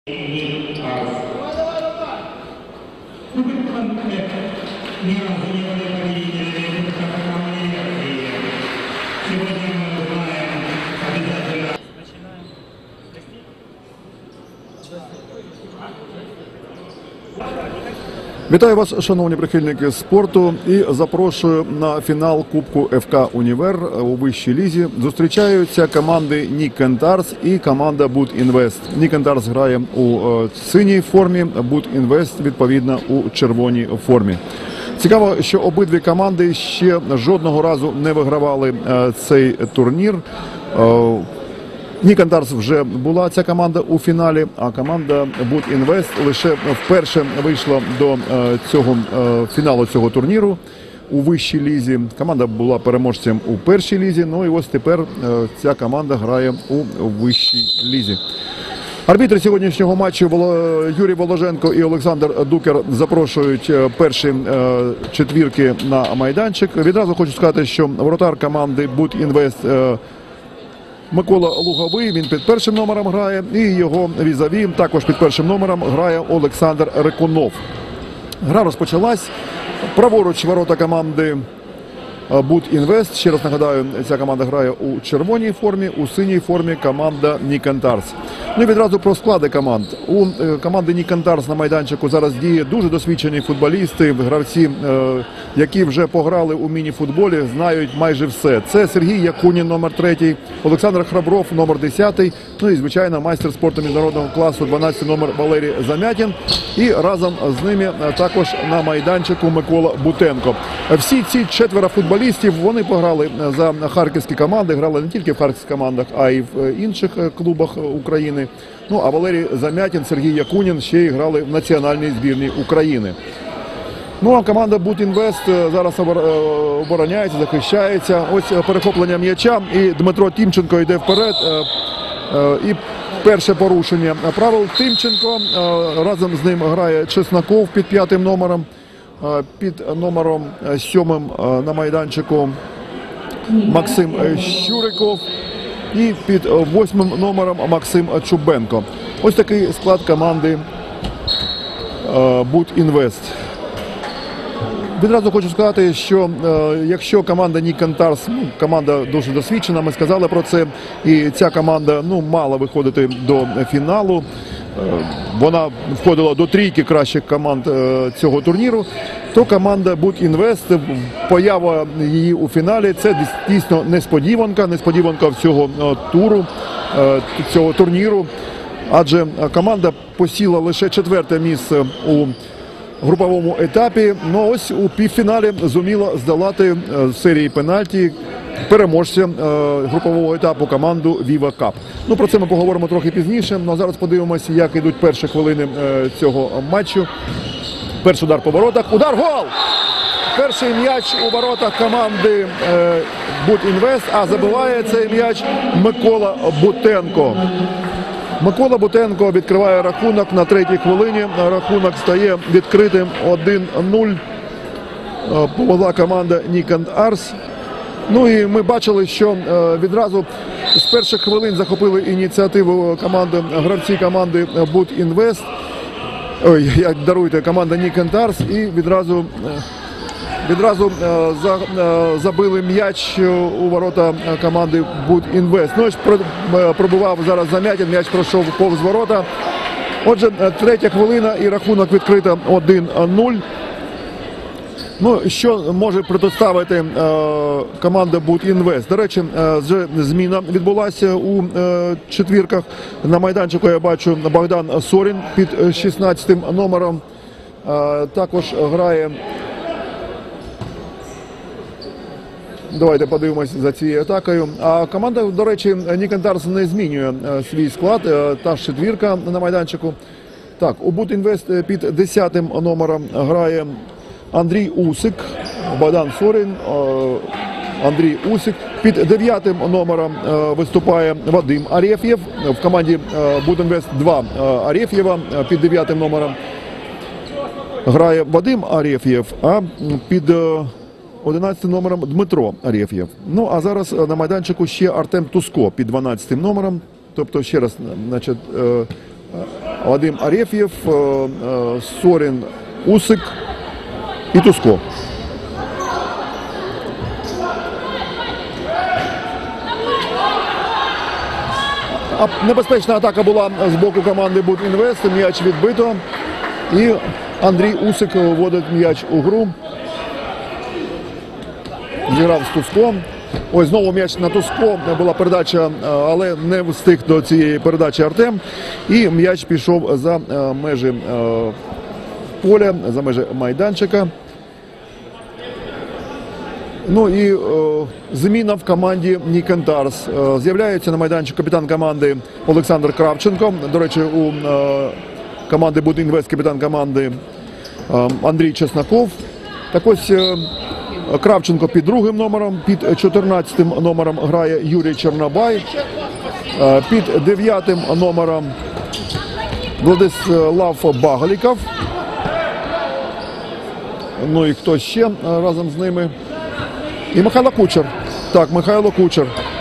Вітаю вас, шановні прихильники спорту, і запрошую на фінал Кубку ФК «Універ» у вищій лізі. Зустрічаються команди Нікентарс і команда Будінвест. Нікентарс грає у синій формі, Будінвест відповідно у червоній формі. Цікаво, що обидві команди ще жодного разу не вигравали цей турнір. Нікентарс вже була ця команда у фіналі, а команда Будінвест лише вперше вийшла до фіналу цього турніру у вищій лізі. Команда була переможцем у першій лізі, ну і ось тепер ця команда грає у вищій лізі. Арбітри сьогоднішнього матчу Юрій Воложенко і Олександр Дукер запрошують перші четвірки на майданчик. Відразу хочу сказати, що воротар команди Будінвест Микола Луговий, він під першим номером грає, і його візаві також під першим номером грає Олександр Рекунов. Гра розпочалась. Праворуч ворота команди Будінвест. Ще раз нагадаю, ця команда грає у червоній формі, у синій формі команда Нікентарс. Ну і відразу про склади команд. У команди Нікентарс на майданчику зараз діє дуже досвідчені футболісти, гравці, які вже пограли у міні-футболі, знають майже все. Це Сергій Якунін, номер 3, Олександр Храбров, номер 10, ну і, звичайно, майстер спорту міжнародного класу, 12 номер Валерій Замятін. І разом з ними також на майданчику Микола Бутенко. Всі ці четверо футболістів, вони пограли за харківські команди, грали не тільки в харківських командах, а й в інших клубах України. Ну, а Валерій Замятін, Сергій Якунін ще й грали в національній збірній України. Ну, а команда Будінвест зараз обороняється, захищається. Ось перехоплення м'яча, і Дмитро Тімченко йде вперед. І перше порушення правил. Тимченко, разом з ним грає Чесноков під 5-м номером. Під номером 7 на майданчику Максим Щуриков. І під 8-м номером Максим Чубенко. Ось такий склад команди Будінвест. Відразу хочу сказати, що якщо команда Нікентарс, команда дуже досвідчена, ми сказали про це, і ця команда мала виходити до фіналу. Вона входила до трійки кращих команд цього турніру, то команда Будінвест, поява її у фіналі, це дійсно несподіванка цього турніру, адже команда посіла лише 4-те місце у груповому етапі, но ось у півфіналі зуміла здолати з серії пенальті переможця групового етапу команду Viva Cup. Ну, про це ми поговоримо трохи пізніше, але зараз подивимося, як йдуть перші хвилини цього матчу. Перший удар по воротах. Удар, гол! Перший м'яч у воротах команди Будінвест, а забиває цей м'яч Микола Бутенко. Микола Бутенко відкриває рахунок на 3-й хвилині. Рахунок стає відкритим 1-0. Повела команда Нікентарс. Ну і ми бачили, що відразу з перших хвилин захопили ініціативу гравці команди Будінвест. Команда Нікентарс, і відразу забили м'яч у ворота команди Будінвест. Ну, ось пробував зараз Замятін, м'яч пройшов повз ворота. Отже, 3-я хвилина і рахунок відкрито 1-0. Ну, що може протиставити команда Будінвест? До речі, вже зміна відбулася у четвірках. На майданчику я бачу Богдан Сорін під 16-м номером. Також грає... Давайте подивимося за цією атакою. А команда, до речі, Нікентарс не змінює свій склад. Та ж четвірка на майданчику. Так, у Будінвест під 10-м номером грає Андрій Усик, Богдан Сорін, Андрій Усик. Під 9-м номером виступає Вадим Ареф'єв. В команді Будінвест 2 Ареф'єва. Під 9-м номером грає Вадим Ареф'єв, а під 11-м номером Дмитро Ареф'єв. Ну, а зараз на майданчику ще Артем Туско під 12-м номером. Тобто, ще раз, значить, Вадим Ареф'єв, Сорін Усик і Туско. Небезпечна атака була з боку команди Будінвест. М'яч відбито. І Андрій Усик вводить м'яч у гру. Зіграв з Туском. Ось знову м'яч на Туско. Була передача, але не встиг до цієї передачі Артем. І м'яч пішов за межі поля, за межі майданчика. Ну і зміна в команді Нікентарс. З'являється на майданчику капітан команди Олександр Кравченко. До речі, у команди Будінвест капітан команди Андрій Чесноков. Так ось Кравченко під другим номером, під 14-м номером грає Юрій Чорнобай, під 9-м номером Владислав Багаліков. Ну і хто ще разом з ними? І Михайло Кучер. Так, Михайло Кучер.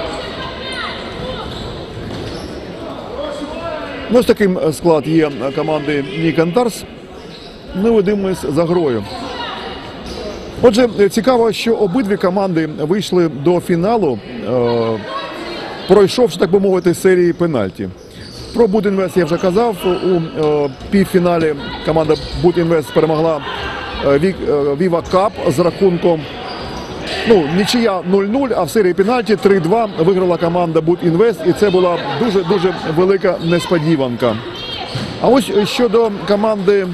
Ось таким склад є команди Нікентарс. Невидимість за грою. Отже, цікаво, що обидві команди вийшли до фіналу, пройшовши, так би мовити, серії пенальті. Про Будінвест я вже казав. У півфіналі команда Будінвест перемогла Віва Кап з рахунком нічия 0-0, а в серії пенальті 3-2 виграла команда Будінвест. І це була дуже-дуже велика несподіванка. А ось щодо команди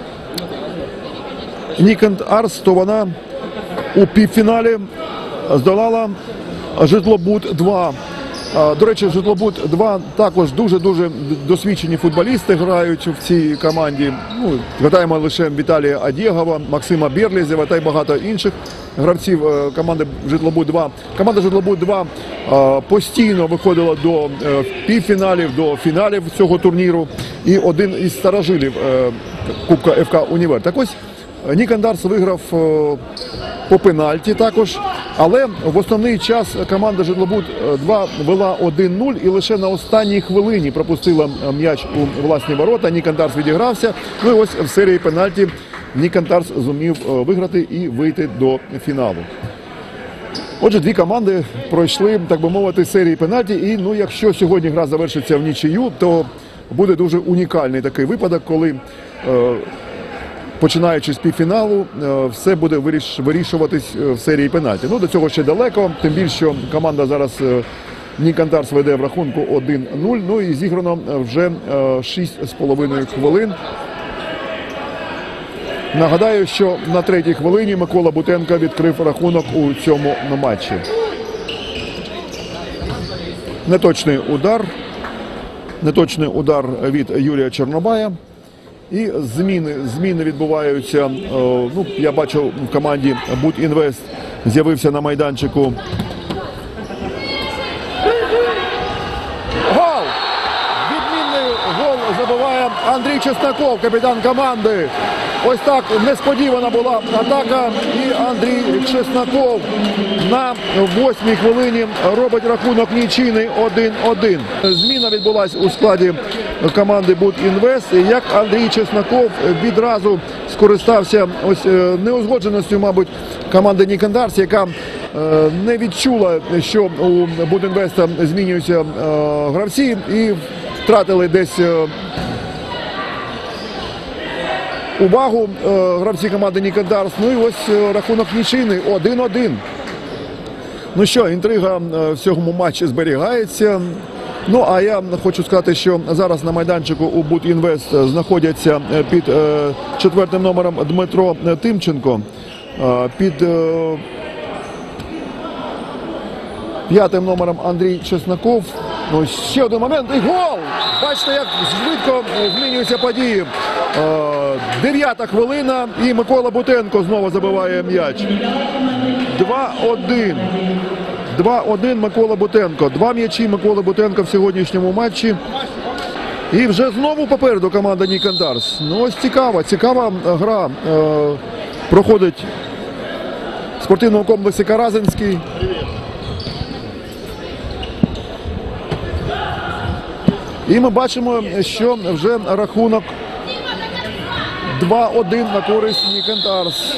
Нікентарс, то вона у півфіналі здолала Житлобуд-2. До речі, Житлобуд-2 також дуже-дуже досвідчені футболісти грають в цій команді. Згадаємо лише Віталія Адєгова, Максима Бєрлізєва та й багато інших гравців команди Житлобуд-2. Команда Житлобуд-2 постійно виходила до півфіналів, до фіналів цього турніру. І один із старожилів Кубка ФК «Універ». Так ось Нікентарс виграв по пенальті також, але в основний час команда Житлобуд-2 вела 1-0 і лише на останній хвилині пропустила м'яч у власні ворота. Нікентарс відігрався. Ну і ось в серії пенальті Нікентарс зумів виграти і вийти до фіналу. Отже, дві команди пройшли, так би мовити, серії пенальті. І якщо сьогодні гра завершиться в нічию, то буде дуже унікальний такий випадок, коли починаючи з півфіналу, все буде вирішуватись в серії пенальті. До цього ще далеко, тим більше, що команда зараз Нікентарс веде в рахунку 1-0. І зіграно вже 6,5 хвилин. Нагадаю, що на третій хвилині Микола Бутенко відкрив рахунок у цьому матчі. Неточний удар від Юрія Чорнобая. І зміни відбуваються. Я бачу, в команді Будінвест з'явився на майданчику. Гол! Відмінний гол забиває Андрій Чесноков, капітан команди. Ось так несподівана була атака, і Андрій Чесноков на 8-й хвилині робить рахунок нічийний 1-1. Зміна відбулася у складі команди Будінвест, і як Андрій Чесноков відразу скористався неузгодженістю, мабуть, команди Нікентарс, яка не відчула, що у Будінвеста змінюються гравці, і втратили десь увагу гравці команди Нікентарс. І ось рахунок нічийний 1-1. Інтрига в цьому матчі зберігається. А я хочу сказати, що зараз на майданчику у Будінвест знаходяться під 4-м номером Дмитро Тимченко, під 5-м номером Андрій Чесноков. Ще один момент і гол! Бачите, як швидко змінюються події. 9-та хвилина і Микола Бутенко знову забиває м'яч. 2-1. 2-1 Микола Бутенко. 2 м'ячі Миколи Бутенко в сьогоднішньому матчі. І вже знову попереду команда Нікентарс. Ось цікава гра проходить в спортивному комплексі Каразинський. І ми бачимо, що вже рахунок 2-1 на користь Нікентарс.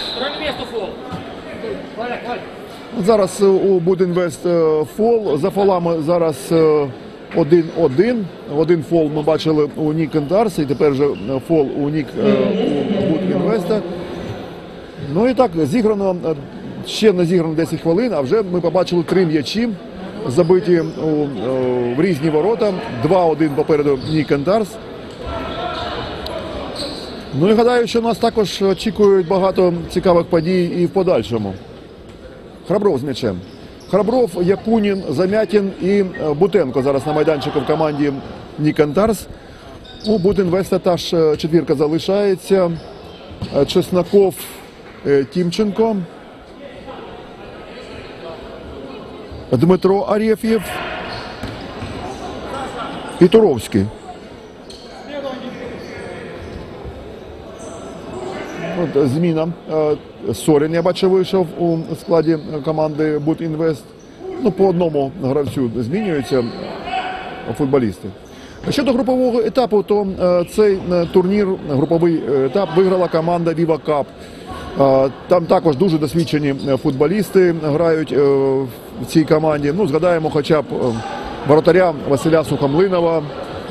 Зараз у Будінвест фол. За фолами зараз 1-1. Один фол ми бачили у Нікентарс, і тепер вже фол у Будінвеста. Ну і так, зіграно, ще не зіграно 10 хвилин, а вже ми побачили 3 м'ячі, забиті в різні ворота. 2-1 попереду Нікентарс. Ну і гадаю, що нас також очікують багато цікавих подій і в подальшому. Храбров з м'ячем. Храбров, Якунін, Замятін і Бутенко зараз на майданчику в команді Нікентарс. У Будінвеста та ж четвірка залишається. Чесноков, Тімченко, Дмитро Арєф'єв і Туровський. От зміна. Сорін, я бачу, вийшов у складі команди Будінвест. Ну, по одному гравцю змінюються футболісти. Щодо групового етапу, то цей турнір, груповий етап, виграла команда Viva Cup. Там також дуже досвідчені футболісти грають в цій команді. Ну, згадаємо хоча б воротаря Василя Сухомлинова,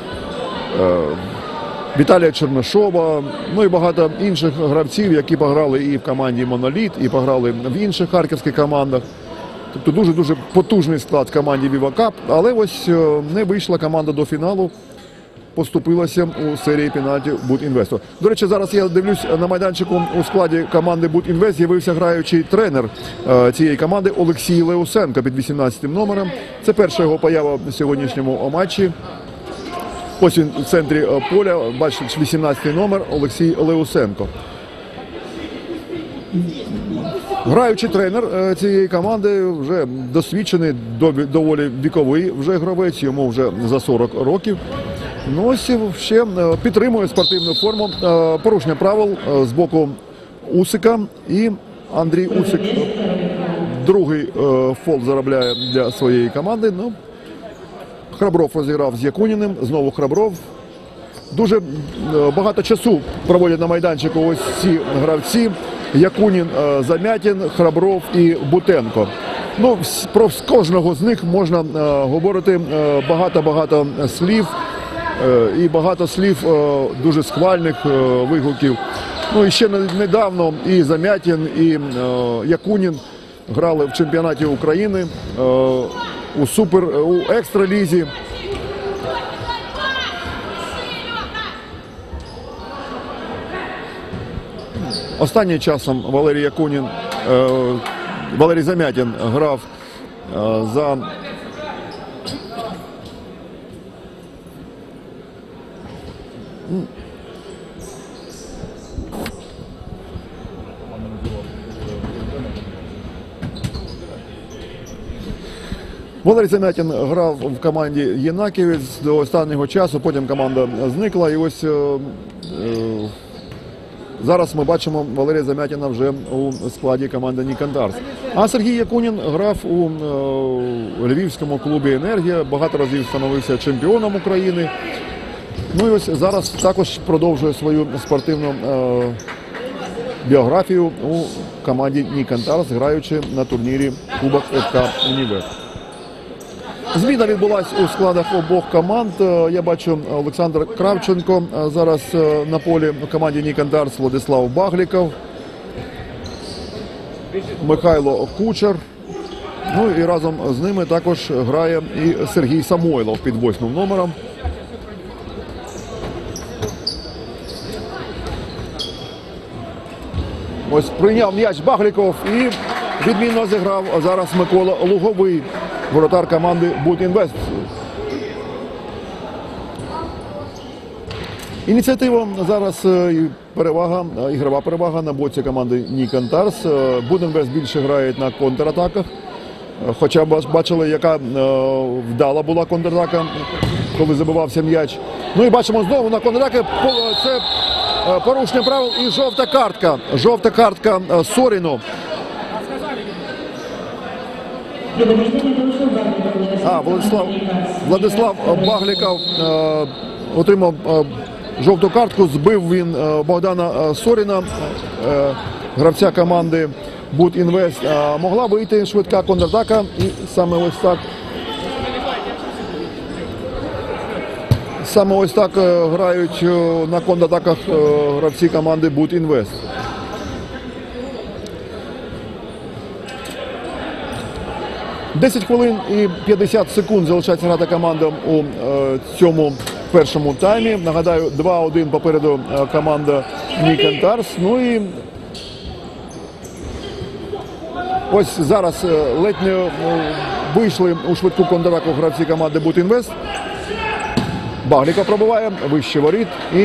Віталія Чернишова, ну і багато інших гравців, які пограли і в команді «Моноліт», і пограли в інших харківських командах. Тобто дуже-дуже потужний склад в команді Viva Cup, але ось не вийшла команда до фіналу, поступилася у серії пенальтів Будінвесту. До речі, зараз я дивлюсь на майданчику у складі команди Будінвест з'явився граючий тренер цієї команди Олексій Леусенко під 18-м номером. Це перша його поява в сьогоднішньому матчі. Ось він у центрі поля, бачите, 18-й номер Олексій Леусенко. Граючий тренер цієї команди, вже досвідчений, доволі віковий вже гравець, йому вже за 40 років. Ну ось ще підтримує спортивну форму, порушення правил з боку Усика, і Андрій Усик другий фол заробляє для своєї команди. Ну, Храбров розіграв з Якуніним, знову Храбров. Дуже багато часу проводять на майданчику ось ці гравці. Якунін, Замятін, Храбров і Бутенко. Ну, про кожного з них можна говорити багато слів. І багато слів дуже схвальних вигуків. Ну і ще недавно і Замятін, і Якунін грали в чемпіонаті України у екстралізі. Останнім часом Валерій Замятін грав за Валерій Замятін грав в команді Єнаківець до останнього часу, потім команда зникла, і ось зараз ми бачимо Валерія Замятіна вже у складі команди Нікентарс. А Сергій Якунін грав у львівському клубі «Енергія», багато разів становився чемпіоном України. Ну і ось зараз також продовжує свою спортивну біографію у команді Нікентарс, граючи на турнірі Кубок ФК «Універ». Зміна відбулася у складах обох команд. Я бачу Олександр Кравченко зараз на полі у команді Нікентарс, Владислав Багліков, Михайло Кучер. Ну і разом з ними також грає і Сергій Самойлов під 8-м номером. Ось прийняв м'яч Багліков і відмінно зіграв зараз Микола Луговий, воротар команди Будінвест. Ініціатива зараз і перевага, ігрова перевага на боці команди Нікентарс. Будінвест більше грає на контратаках. Хоча бачили, яка вдала була контратака, коли забивався м'яч. Ну і бачимо знову на контратаки. Це порушення правил і жовта картка. Жовта картка Соріну. Владислав Багліков отримав жовту картку, збив він Богдана Соріна, гравця команди Будінвест. Могла вийти швидка контратака, і саме ось так грають на контратаках гравці команди Будінвест. «10 хвилин і 50 секунд залишається грати командам у цьому першому таймі. Нагадаю, 2-1 попереду команда Нікентарс. Ну і ось зараз ледь не вийшли у швидку контратаку гравці команди Будінвест. Багліков пробиває вище воріт, і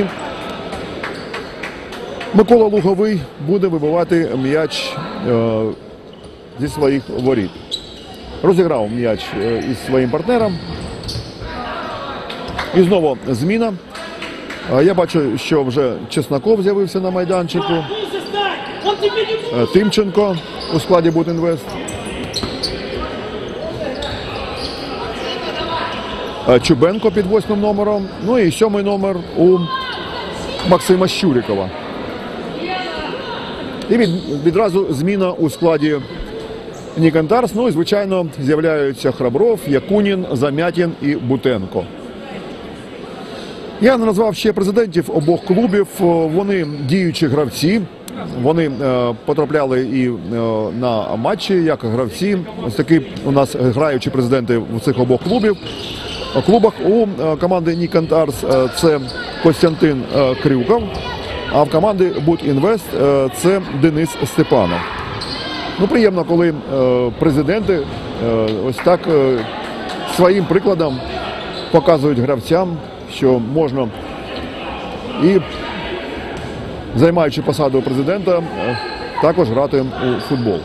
Микола Луговий буде вибивати м'яч зі своїх воріт. Розіграв м'яч із своїм партнером. І знову зміна. Я бачу, що вже Чесноков з'явився на майданчику. Тимченко у складі Будінвест. Чубенко під 8 номером. Ну і 7 номер у Максима Щурікова. І відразу зміна у складі Нікентарс. Ну і, звичайно, з'являються Храбров, Якунін, Замятін і Бутенко. Я не назвав ще президентів обох клубів. Вони діючі гравці. Вони потрапляли і на матчі як гравці. Ось такі у нас граючі президенти в цих обох клубах. У команди Нікентарс це Костянтин Крюков, а в команди Будінвест це Денис Степанов. Ну, приємно, коли президенти ось так своїм прикладом показують гравцям, що можна і, займаючи посаду президента, також грати у футбол.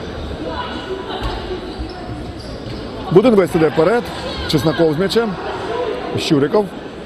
Будінвест іде вперед. Чесноков з м'ячем. Щуріков.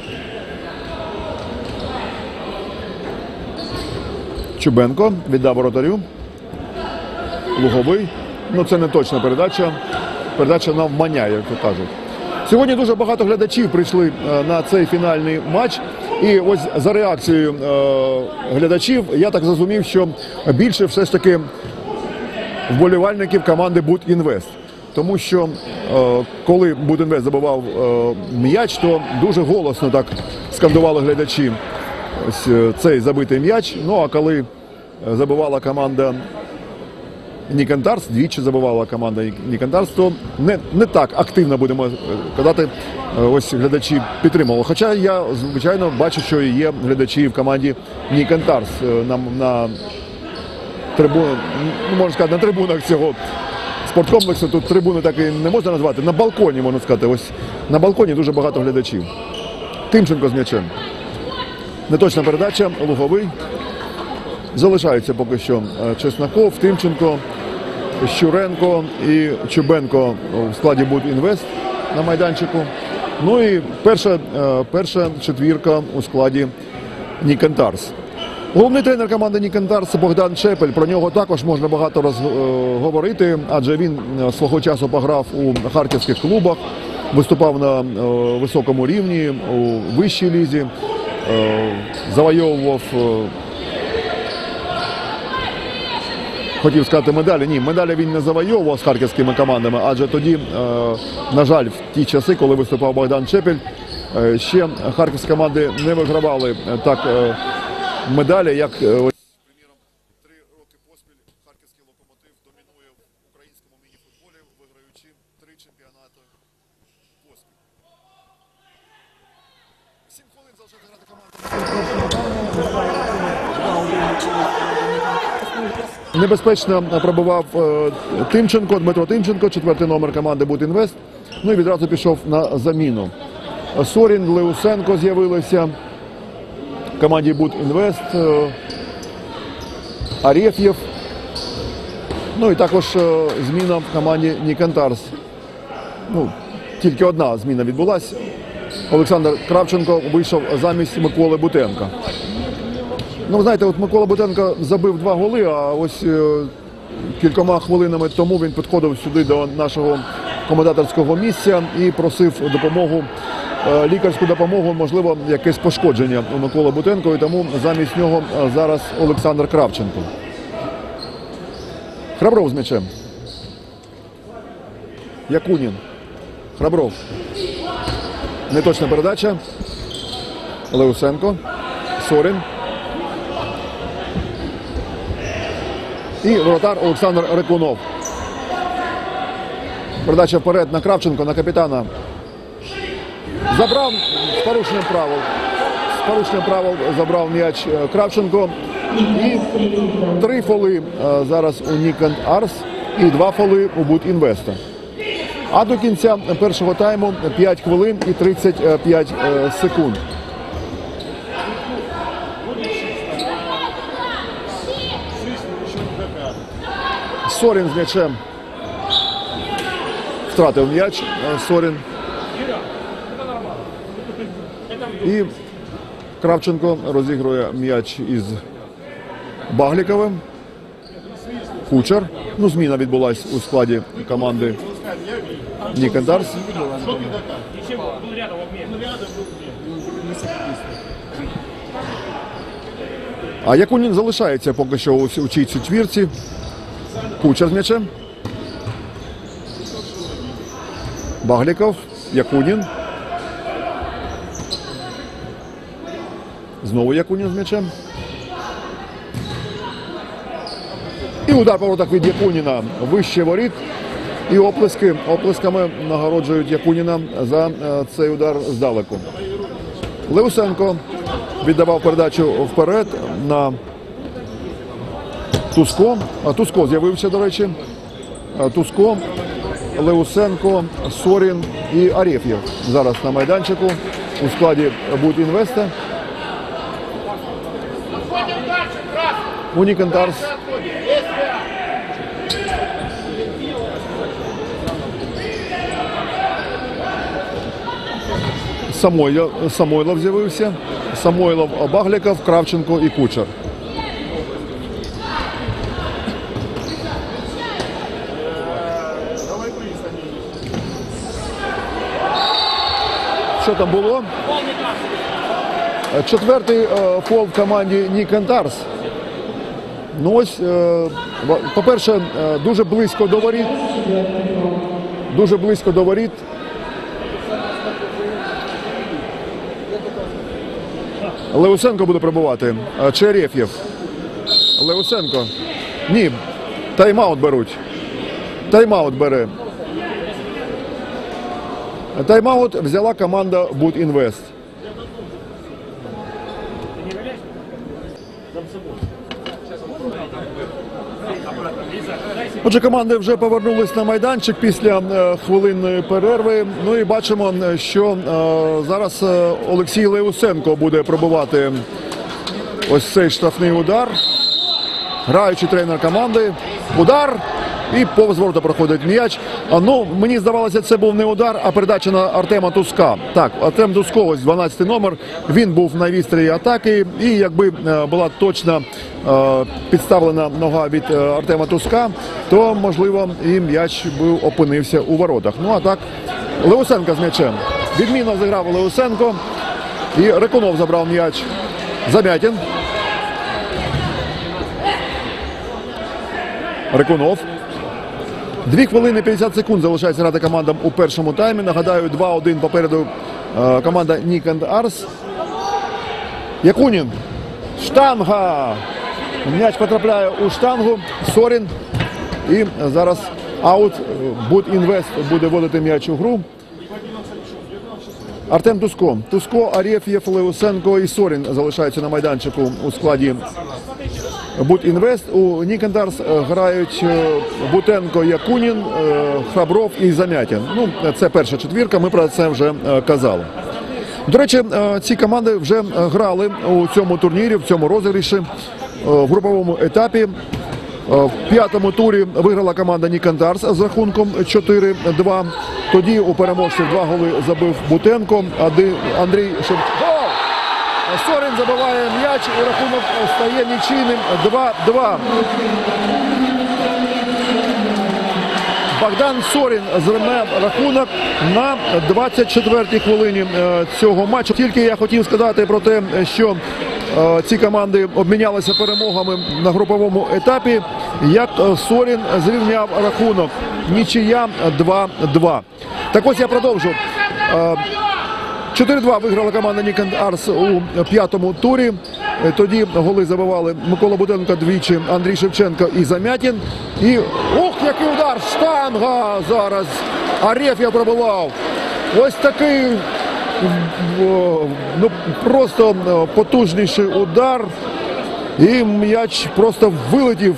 Чубенко віддав воротарю. Луговий. Ну, це не точна передача. Передача навмання, як то кажуть. Сьогодні дуже багато глядачів прийшли на цей фінальний матч. І ось за реакцією глядачів я так зрозумів, що більше все ж таки вболівальників команди Будінвест. Тому що коли Будінвест забивав м'яч, то дуже голосно так скандували глядачі ось цей забитий м'яч. Ну а коли забивала команда Нікентарс, двічі забивала команда Нікентарс, то не так активно, будемо казати, ось глядачі підтримували. Хоча я, звичайно, бачу, що є глядачі в команді Нікентарс на трибунах, можна сказати, на трибунах цього спорткомплексу. Тут трибуни так і не можна назвати, на балконі, можна сказати. Ось на балконі дуже багато глядачів. Тимченко з м'ячем. Неточна передача, Луговий. Залишаються поки що Чесноков, Тимченко, Щуренко і Чубенко в складі Будінвест на майданчику. Ну і перша четвірка у складі Нікентарс. Головний тренер команди Нікентарс Богдан Чепель. Про нього також можна багато говорити, адже він свого часу пограв у харківських клубах, виступав на високому рівні, у вищій лізі, завойовував, хотів сказати, медалі. Ні, медалі він не завойовував з харківськими командами, адже тоді, на жаль, в ті часи, коли виступав Богдан Чепель, ще харківські команди не вигравали так медалі, як, приміром, 3 роки поспіль харківський Локомотив домінує в українському міні-футболі, виграючи 3 чемпіонати поспіль. 7 хвилин залишається грати команда. Небезпечно пробивав Тимченко, Дмитро Тимченко, 4-й номер команди Будінвест. Ну і відразу пішов на заміну. Сорін, Леусенко з'явилися в команді Будінвест, Ареф'єв. Ну і також зміна в команді Нікентарс. Ну, тільки одна зміна відбулася. Олександр Кравченко вийшов замість Миколи Бутенка. Ну, знаєте, от Микола Бутенко забив 2 голи, а ось кількома хвилинами тому він підходив сюди до нашого коментаторського місця і просив допомогу, лікарську допомогу, можливо, якесь пошкодження у Миколи Бутенко, і тому замість нього зараз Олександр Кравченко. Храбров з м'ячем. Якунін. Храбров. Неточна передача. Леусенко. Сорін. І воротар Олександр Рекунов. Передача вперед на Кравченко, на капітана. Забрав з порушенням правил. З порушенням правил забрав м'яч Кравченко. І 3 фоли зараз у Нікент Арс і 2 фоли у Буд Інвеста. А до кінця першого тайму 5 хвилин і 35 секунд. Сорін з м'ячем. Втратив м'яч Сорін. І Кравченко розігрує м'яч із Багліковим. Кучер. Ну, зміна відбулась у складі команди Нікент Арс. А Якунін залишається поки що у цій четвірці. Кучер з м'ячем. Багліков. Якунін. Знову Якунін з м'ячем. І удар по воротах від Якуніна. Вище воріт. І оплесками нагороджують Якуніна за цей удар здалеку. Леусенко віддавав передачу вперед на Туско. Туско з'явився, до речі. Туско, Леусенко, Сорін і Ареф'єв зараз на майданчику у складі Буд Інвеста. У Нікент Арс. Самойлов з'явився. Самойлов, Багліков, Кравченко і Кучер. Що там було? Четвертий фол в команді Нікент Арс. Ну ось, по-перше, дуже близько до воріт. Дуже близько до воріт. Леусенко буде пробувати. Чи Ареф'єв? Леусенко. Ні. Тайм-аут беруть. Тайм-аут бере. Тайм-аут взяла команда Буд Інвест. Отже, команди вже повернулись на майданчик після хвилинної перерви. Ну і бачимо, що зараз Олексій Леусенко буде пробивати ось цей штрафний удар. Граючий тренер команди. Удар. І повз ворота проходить м'яч. Ну, мені здавалося, це був не удар, а передача на Артема Туска. Так, Артем Туско, ось 12-й номер. Він був на відстрілі атаки. І якби була точно підставлена нога від Артема Туска, то, можливо, і м'яч би опинився у воротах. Ну, а так, Леусенко з м'ячем. Відмінно зіграв Леусенко. І Рекунов забрав м'яч. Замятін. Рекунов. 2 хвилини 50 секунд залишається грати командам у першому таймі. Нагадаю, 2-1 попереду команда Нікент Арс. Якунін. Штанга. М'яч потрапляє у штангу. Сорін. І зараз аут. Буд Інвест буде вводити м'яч у гру. Артем Туско. Туско, Ареф'єв, Леусенко і Сорін залишаються на майданчику у складі Буд Інвест. У Нікент Арс грають Бутенко, Якунін, Храбров і Замятін. Ну, це перша четвірка, ми про це вже казали. До речі, ці команди вже грали у цьому турнірі, в цьому розіграші, в груповому етапі. В 5-му турі виграла команда Нікент Арс з рахунком 4-2. Тоді у переможців 2 голи забив Бутенко, Андрій Шевченко. Сорін забиває м'яч і рахунок стає нічийним 2-2. Богдан Сорін зверне рахунок на 24-й хвилині цього матчу. Тільки я хотів сказати про те, що ці команди обмінялися перемогами на груповому етапі, як Сорін зрівняв рахунок. Нічия 2-2. Так ось я продовжу. 4-2 виграла команда Нікон Арс у п'ятому турі. Тоді голи забивали Микола Буденко двічі, Андрій Шевченко і Замятін. І ох, який удар! Штанга зараз! Ареф'єв пробивав. Ось такий ну, просто потужніший удар. І м'яч просто вилетів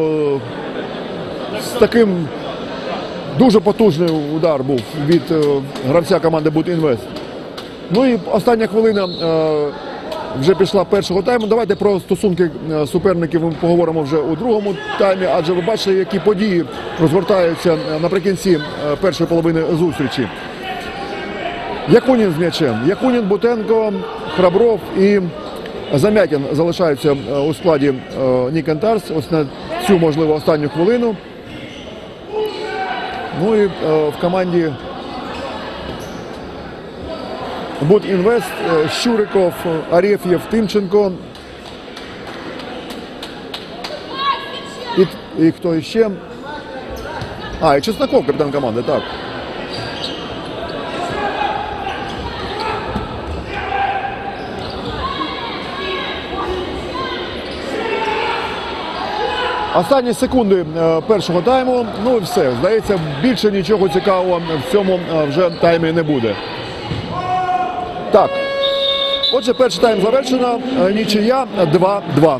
з таким дуже потужний удар був від гравця команди Будінвест. Ну і остання хвилина вже пішла першого тайму. Давайте про стосунки суперників ми поговоримо вже у другому таймі, адже ви бачите, які події розгортаються наприкінці першої половини зустрічі. Якунін з м'ячем. Якунін, Бутенко, Храбров і Замятін залишаються у складі Нікон Арс ось на цю, можливо, останню хвилину. Ну і в команді Будінвест Щуриков, Ареф'єв, Тимченко. І хто ще? І Чесноков, капітан команди, так. Останні секунди першого тайму. Ну і все. Здається, більше нічого цікавого в цьому вже таймі не буде. Так. Отже, перший тайм завершено. Нічия 2-2.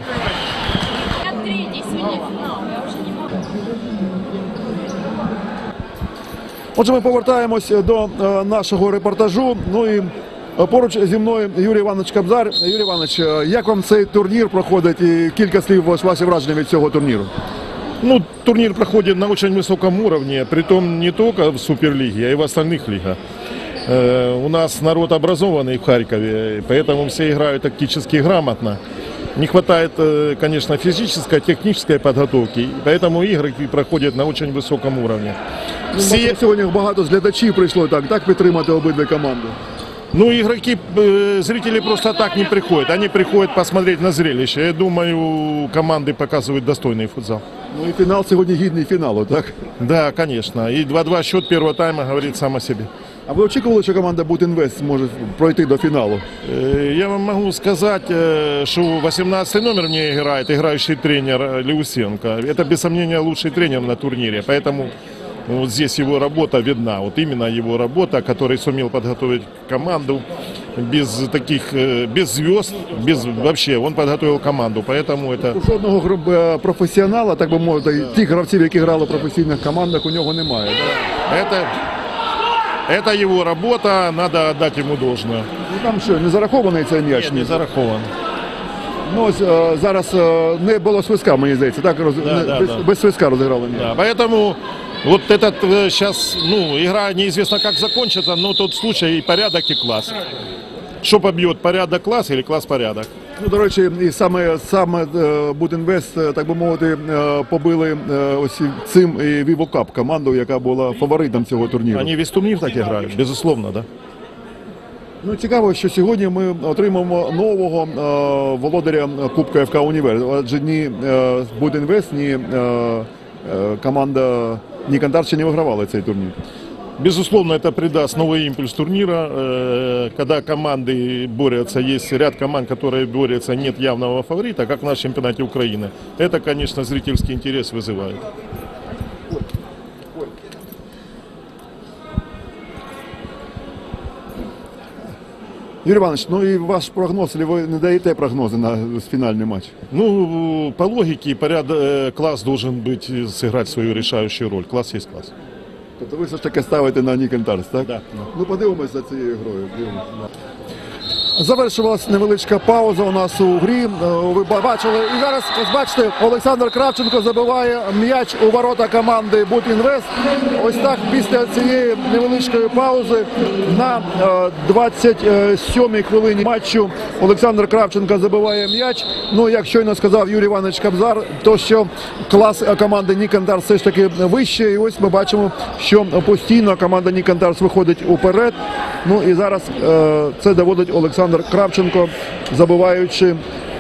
Отже, ми повертаємось до нашого репортажу. Ну і поруч зі мною Юрій Іванович Кобзар. Юрій Іванович, як вам цей турнір проходить і кілька слів ваші враження від цього турніру? Ну, турнир проходит на очень высоком уровне, притом не только в Суперлиге, а и в остальных лигах. У нас народ образованный в Харькове, поэтому все играют тактически грамотно. Не хватает, конечно, физической, технической подготовки, поэтому игры проходят на очень высоком уровне. Всі... Сьогодні багато глядачів прийшло так підтримати обидві команди. Ну, игроки, зрители просто так не приходят. Они приходят посмотреть на зрелище. Я думаю, команды показывают достойный футзал. Ну и финал сегодня гідний фіналу, так? Да, конечно. И 2-2 счет первого тайма говорит сам о себе. А ви очікували, що команда Будінвест може пройти до фіналу? Я вам могу сказать, что 18-й номер не играет, играющий тренер Леусенко. Это, без сомнения, лучший тренер на турнире. Поэтому вот здесь его работа видна. Вот именно его работа, который сумел подготовить команду без таких, без звезд, без вообще. Он подготовил команду, поэтому это... Жодного професіонала, так би мовити, тих гравців, які грали в професійних командах, у нього немає. Это его работа, надо отдать ему должное. Ну там що, не зарахований цей м'яч? Нет, не зарахован. Ну ось зараз не було свистка, мені здається, так? Без свистка розіграли м'яч. Да, поэтому вот этот сейчас, ну, игра неизвестно как закончится, но тот случай и порядок, и класс. Что побьет, порядок класс или класс порядок? Ну, до речі, і саме Будінвест, так би мовити, побили ось цим і Вівокап, команду, яка була фаворитом цього турніру. Они весь турнир так играют, безусловно, да? Ну, цікаво, що сьогодні ми отримаємо нового володаря Кубка ФК Універ. Адже ні Будінвест, ні команда Нікон Арс ще не вигравали цей турнір. Безусловно, это придаст новый импульс турнира, когда команды борются, есть ряд команд, которые борются, нет явного фаворита, как на чемпионате Украины. Это, конечно, зрительский интерес вызывает. Юрій Іванович, ну і ваш прогноз, чи ви не даєте прогнози на фінальний матч? Ну, по логике, класс должен быть, сыграть свою решающую роль. Класс есть класс. Тобто ви все ж таки ставите на Нікон Арс, так? Да. Ну подивимось за цією грою. Завершилась невеличка пауза у нас у грі. Ви бачили. І зараз, ось бачите, Олександр Кравченко забиває м'яч у ворота команди Будінвест. Ось так після цієї невеличкої паузи на 27-й хвилині матчу Олександр Кравченко забиває м'яч. Ну, як щойно сказав Юрій Іванович Кобзар, то що клас команди Нікантарс все ж таки вище. І ось ми бачимо, що постійно команда Нікантарс виходить уперед. Ну і зараз це доводить Олександр Кравченко, забиваючи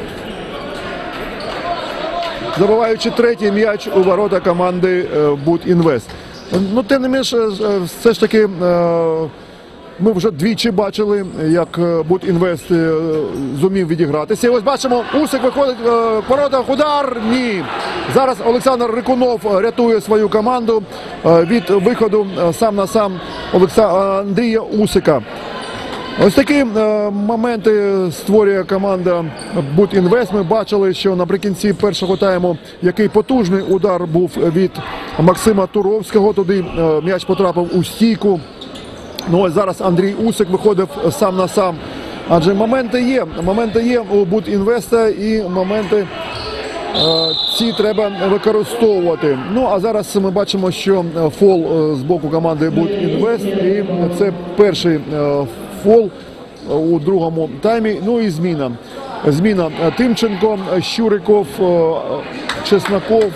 третій м'яч у ворота команди Будінвест. Ну, тим не менше, все ж таки ми вже двічі бачили, як Будінвест зумів відігратися. І ось бачимо, Усик виходить в воротах, удар, ні. Зараз Олександр Рикунов рятує свою команду від виходу сам на сам Андрія Усика. Ось такі моменти створює команда Будінвест. Ми бачили, що наприкінці першого тайму який потужний удар був від Максима Туровського. Туди м'яч потрапив у стійку. Ну ось зараз Андрій Усик виходив сам на сам. Адже моменти є у Будінвеста і моменти ці треба використовувати. Ну а зараз ми бачимо, що фол з боку команди Будінвест. І це перший фол у другому таймі. Ну і зміна. Тимченко, Щуриков, Чесноков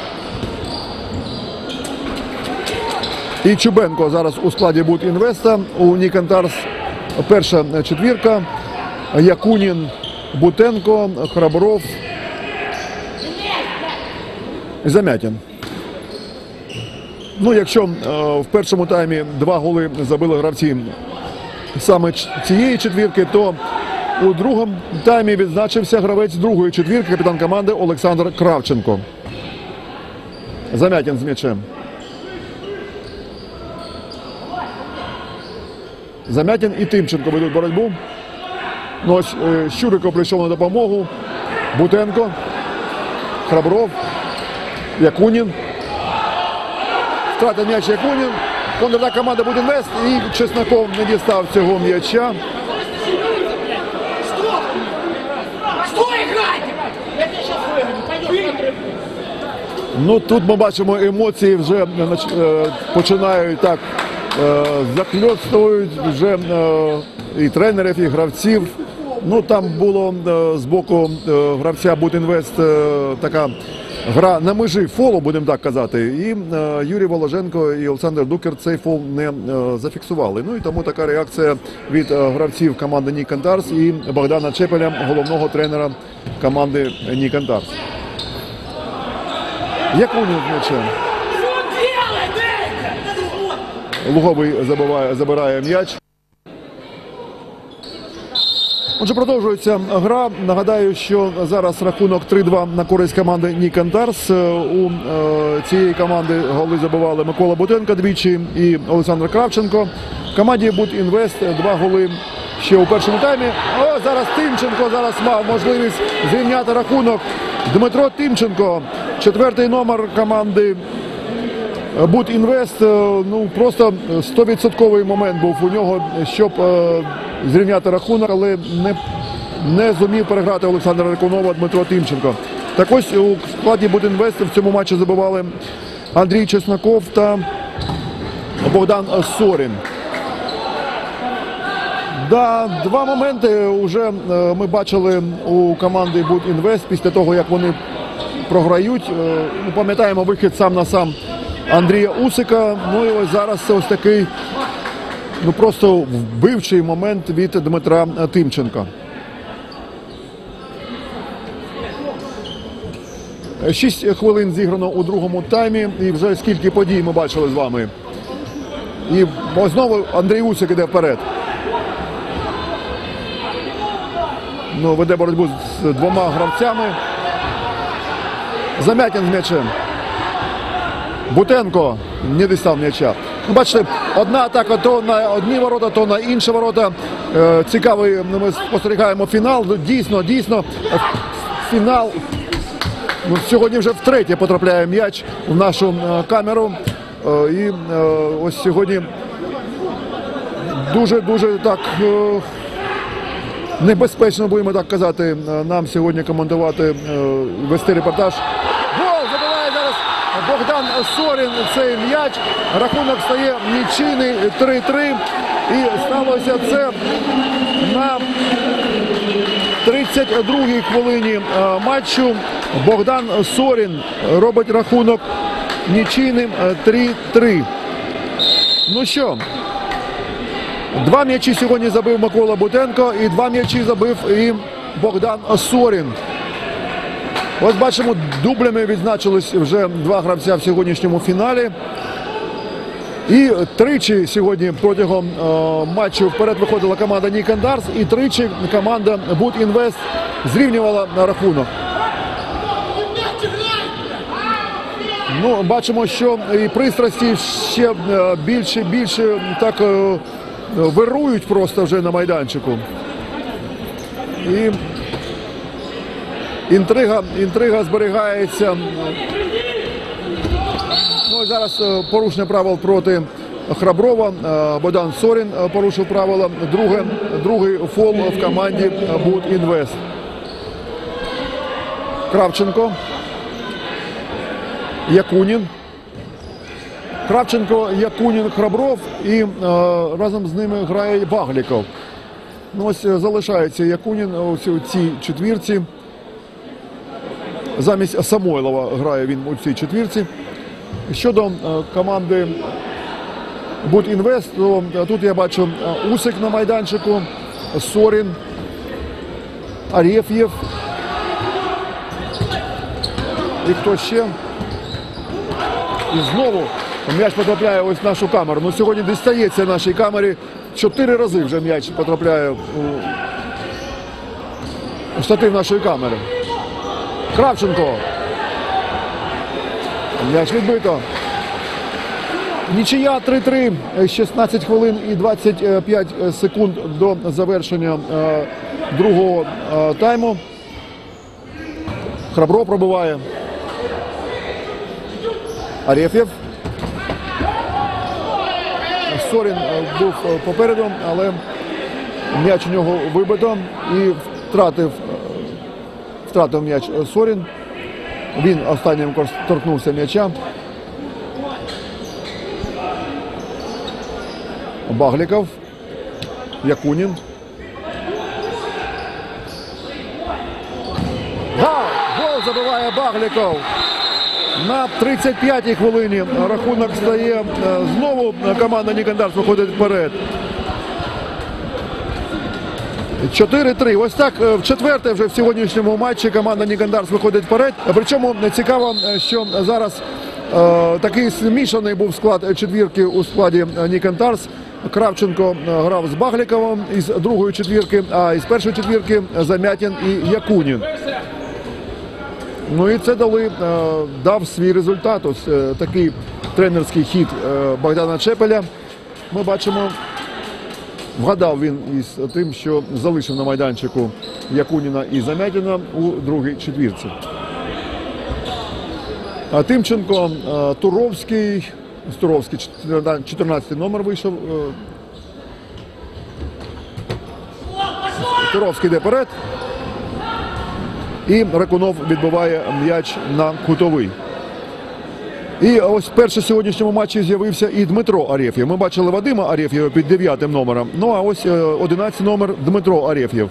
і Чубенко зараз у складі Будінвеста. У Нікантарс перша четвірка. Якунін, Бутенко, Храбров, Замятін. Ну, якщо в першому таймі 2 голи забили гравці саме цієї четвірки, то у другому таймі відзначився гравець другої четвірки, капітан команди Олександр Кравченко. Замятін з м'ячем. Замятін і Тимченко ведуть боротьбу. Ну, ось Щуриков прийшов на допомогу. Бутенко, Храбров, Якунін. Втратив м'яч Якунін. Контратака команда Будінвест і Чесноков не дістав цього м'яча. Ну, тут ми бачимо, емоції вже починають так захльостують вже і тренерів, і гравців. Ну, там було з боку гравця Будінвест така гра на межі фолу, будемо так казати. І Юрій Воложенко і Олександр Дукер цей фол не зафіксували. Ну і тому така реакція від гравців команди Нікантарс і Богдана Чепеля, головного тренера команди Нікантарс. Якунін з м'ячем. Луговий забирає м'яч. Отже, продовжується гра. Нагадаю, що зараз рахунок 3-2 на користь команди Нікантарс. У цієї команди голи забивали Микола Бутенко двічі і Олександр Кравченко. В команді Будінвест 2 голи ще у першому таймі. О, зараз Тимченко мав можливість зрівняти рахунок. Дмитро Тимченко, 4-й номер команди Будінвест, ну просто 100% момент був у нього, щоб зрівняти рахунок, але не зумів переграти Олександра Рикунова Дмитро Тимченко. Так ось у складі Будінвест в цьому матчі забивали Андрій Чесноков та Богдан Сорін. Да, 2 моменти вже ми бачили у команди Будінвест після того, як вони програють. Пам'ятаємо вихід сам на сам Андрія Усика. Ну і ось зараз це ось такий просто вбивчий момент від Дмитра Тимченка. 6 хвилин зіграно у другому таймі. І вже скільки подій ми бачили з вами. І знову Андрій Усик іде вперед. Ну, веде боротьбу з 2 гравцями. Замятін з м'ячем. Бутенко не дістав м'яча. Ну, бачите, одна атака то на одні ворота, то на інші ворота. Цікавий, ми спостерігаємо фінал. Дійсно, фінал. Ну, сьогодні вже втретє потрапляє м'яч в нашу камеру. І ось сьогодні дуже так небезпечно, будемо так казати, нам сьогодні коментувати, вести репортаж. Гол! Забиває зараз Богдан Сорін цей м'яч. Рахунок стає нічийний 3-3. І сталося це на 32-й хвилині матчу. Богдан Сорін робить рахунок нічийним 3-3. Ну що, 2 м'ячі сьогодні забив Микола Бутенко і 2 м'ячі забив і Богдан Сорін. Ось бачимо, дублями відзначились вже 2 гравця в сьогоднішньому фіналі. І тричі сьогодні протягом матчу вперед виходила команда Нікандарс, і тричі команда Будінвест зрівнювала рахунок. Ну, бачимо, що і пристрасті ще більше так вирують просто вже на майданчику. І інтрига зберігається. Ну, зараз порушення правил проти Храброва. Богдан Сорін порушив правила. Другий фол в команді Будінвест. Кравченко. Якунін. Кравченко, Якунін, Храбров і разом з ними грає Багліков. Ну, ось залишається Якунін у цій четвірці. Замість Самойлова грає він у цій четвірці. Щодо команди Будінвест, то тут я бачу Усик на майданчику, Сорін, Ареф'єв. І хто ще? І знову м'яч потрапляє ось в нашу камеру. Ну, сьогодні дістається нашій камері. 4 рази вже м'яч потрапляє у штатив нашої камери. Кравченко. М'яч відбито. Нічия 3-3. 16 хвилин і 25 секунд до завершення другого тайму. Храбро пробиває. Ареф'єв. Сорін був попереду, але м'яч у нього вибито і втратив м'яч Сорін. Він останнім торкнувся м'яча. Багліков. Якунін. Гол забиває Багліков. На 35-й хвилині рахунок стає, знову команда Нікандарс виходить вперед. 4-3. Ось так вчетверте вже в сьогоднішньому матчі команда Нікандарс виходить вперед. Причому цікаво, що зараз такий змішаний був склад четвірки у складі Нікандарс. Кравченко грав з Багліковим із другої четвірки, а із першої четвірки Замятін і Якунін. Ну і це дав свій результат. Ось такий тренерський хід Богдана Чепеля. Ми бачимо, вгадав він із тим, що залишив на майданчику Якуніна і Замятіна у другій четвірці. А Тимченко, Туровський, 14-й номер вийшов. Туровський йде вперед. І Ракунов відбиває м'яч на кутовий. І ось перший в сьогоднішньому матчі з'явився і Дмитро Ареф'єв. Ми бачили Вадима Ареф'єва під 9-м номером. Ну а ось 11-й номер Дмитро Ареф'єв.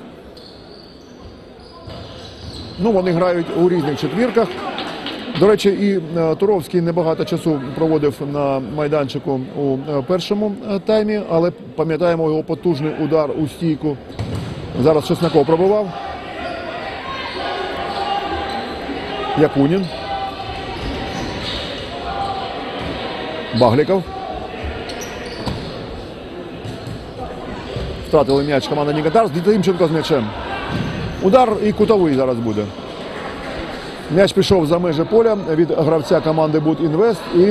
Ну, вони грають у різних четвірках. До речі, і Туровський небагато часу проводив на майданчику у першому таймі, але пам'ятаємо його потужний удар у стійку. Зараз Чесноков пробивав. Якунін. Багліков. Втратили м'яч команда Нікандарс. Тимченко з м'ячем. Удар і кутовий зараз буде. М'яч пішов за межі поля від гравця команди Будінвест. І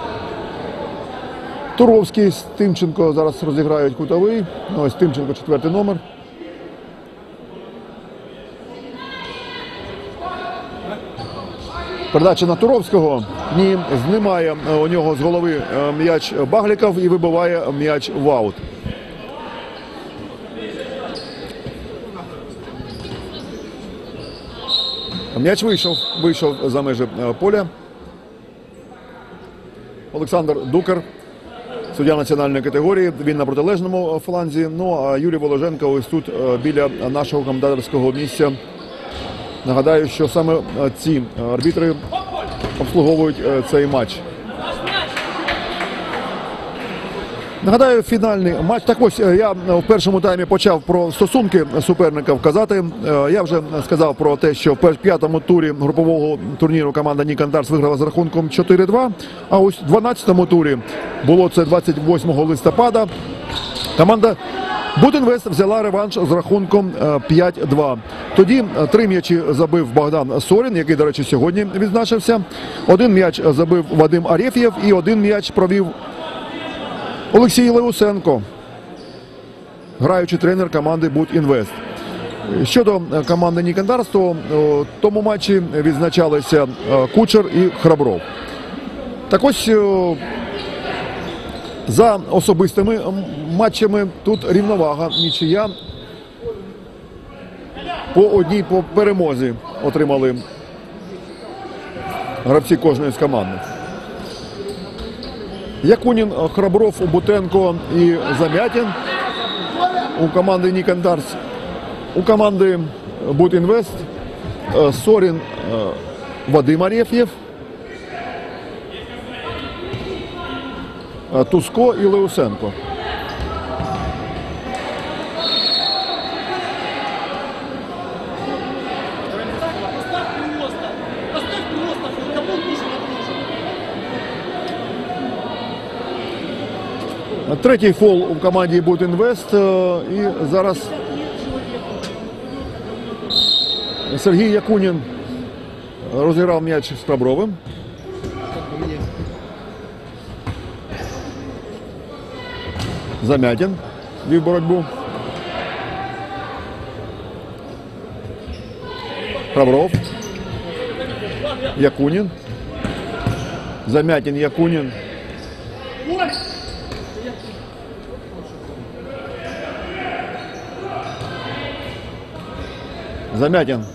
Туровський з Тимченко зараз розіграють кутовий. Ось Тимченко, 4-й номер. Передача на Туровського. Ні, знімає у нього з голови м'яч Багліков і вибиває м'яч в аут. М'яч вийшов за межі поля. Олександр Дукер, суддя національної категорії, він на протилежному фланзі. Ну а Юрій Воложенко ось тут біля нашого коментаторського місця. Нагадаю, що саме ці арбітри обслуговують цей матч. Нагадаю, фінальний матч. Так ось, я в першому таймі почав про стосунки суперників казати. Я вже сказав про те, що в п'ятому турі групового турніру команда Нікантарс виграла з рахунком 4-2. А ось в 12-му турі, було це 28 листопада, команда Бутінвест взяла реванш з рахунком 5-2. Тоді 3 м'ячі забив Богдан Сорін, який, до речі, сьогодні відзначився. 1 м'яч забив Вадим Арефєв і 1 м'яч провів Олексій Леусенко, граючий тренер команди Бутінвест. Щодо команди Нікантарс, то в тому матчі відзначалися Кучер і Храбров. Так ось, за особистими матчами тут рівновага, нічия. По одній по перемозі отримали гравці кожної з команд. Якунін, Храбров, Бутенко і Замятін у команди Нікантарс. У команди Бутінвест Сорін, Вадим Арефєв, Туско і Леусенко. Третій фол у команді Бутінвест. І зараз Сергій Якунін розіграв м'яч з Храбровим. Замятін вів боротьбу. Храбров. Якунін. Замятін, Якунін. Замятін.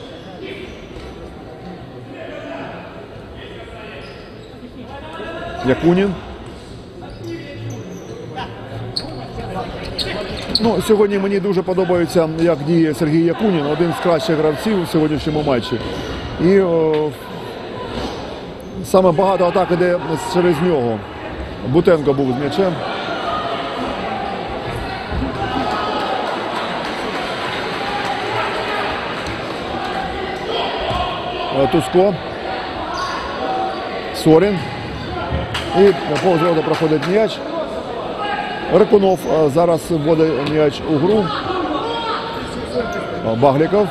Якунін. Ну, сьогодні мені дуже подобається, як діє Сергій Якунін, один з кращих гравців у сьогоднішньому матчі. І саме багато атак іде через нього. Бутенко був з м'ячем. Туско. Сорін. І повз рота проходить м'яч. Рикунов зараз вводить м'яч у гру. Багліков.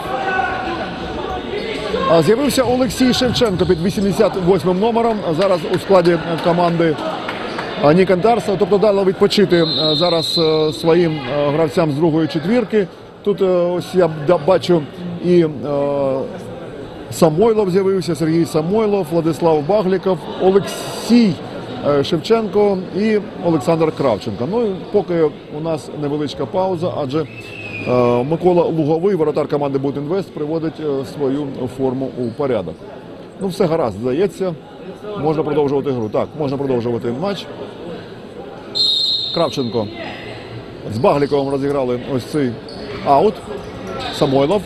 З'явився Олексій Шевченко під 88 номером. Зараз у складі команди Нікантарс. Тобто дали відпочити зараз своїм гравцям з другої четвірки. Тут ось я бачу і Самойлов з'явився, Сергій Самойлов, Владислав Багліков, Олексій Шевченко і Олександр Кравченко. Ну і поки у нас невеличка пауза, адже Микола Луговий, воротар команди Бутінвест, приводить свою форму у порядок. Ну все гаразд, здається. Можна продовжувати гру. Так, можна продовжувати матч. Кравченко з Багліковим розіграли ось цей аут. Самойлов.